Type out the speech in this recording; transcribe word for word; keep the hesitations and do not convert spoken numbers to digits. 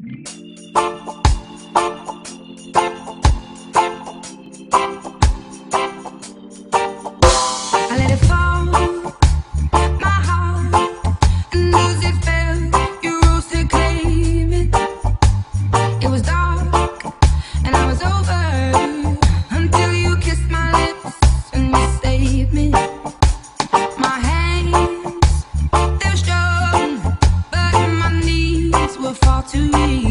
I let it fall, my heart, and as it fell, you rose to claim it. It was dark, and I was over, until you kissed my lips and you saved me. My hands, they're strong, but my knees were far too weak.